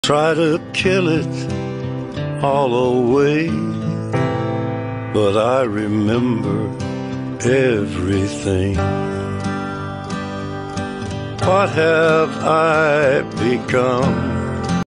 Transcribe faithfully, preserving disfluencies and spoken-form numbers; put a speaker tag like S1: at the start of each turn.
S1: Try to kill it all away, but I remember everything. What have I become?